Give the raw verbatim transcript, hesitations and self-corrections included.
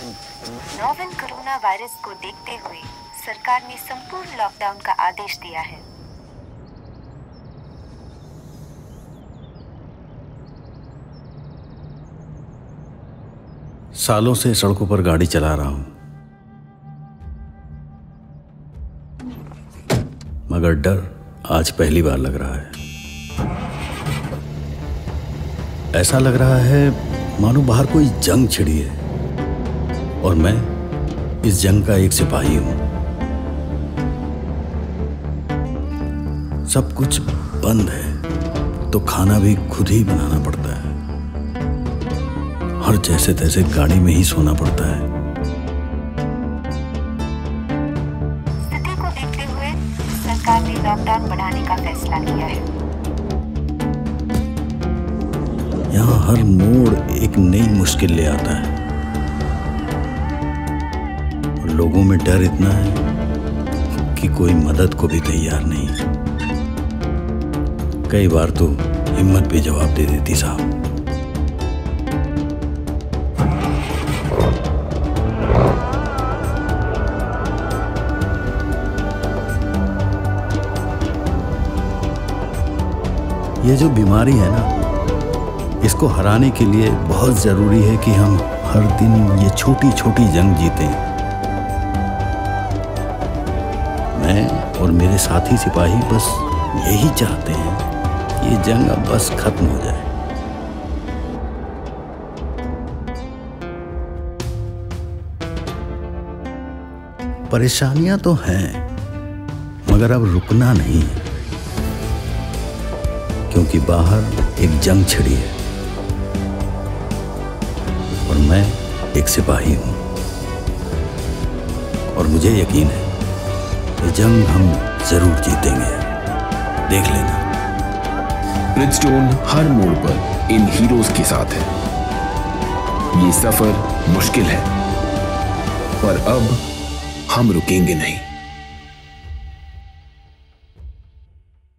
Novel corona virus को देखते हुए सरकार ने संपूर्ण लॉकडाउन का आदेश दिया है। सालों से सड़कों पर गाड़ी चला रहा हूं, मगर डर आज पहली बार लग रहा है। ऐसा लग रहा है मानो बाहर कोई जंग छिड़ी है और मैं इस जंग का एक सिपाही हूं। सब कुछ बंद है तो खाना भी खुद ही बनाना पड़ता है और जैसे तैसे गाड़ी में ही सोना पड़ता है। स्थिति को देखते हुए सरकार ने लॉकडाउन बढ़ाने का फैसला किया है। यहाँ हर मोड़ एक नई मुश्किल ले आता है और लोगों में डर इतना है कि कोई मदद को भी तैयार नहीं। कई बार तो हिम्मत भी जवाब दे देती साहब। ये जो बीमारी है ना, इसको हराने के लिए बहुत जरूरी है कि हम हर दिन ये छोटी छोटी जंग जीतें। मैं और मेरे साथी सिपाही बस यही चाहते हैं कि ये जंग अब बस खत्म हो जाए। परेशानियां तो हैं, मगर अब रुकना नहीं है, क्योंकि बाहर एक जंग छिड़ी है और मैं एक सिपाही हूं और मुझे यकीन है ये जंग हम जरूर जीतेंगे। देख लेना। रिडस्टोन हर मोड़ पर इन हीरोज के साथ है। ये सफर मुश्किल है, पर अब हम रुकेंगे नहीं।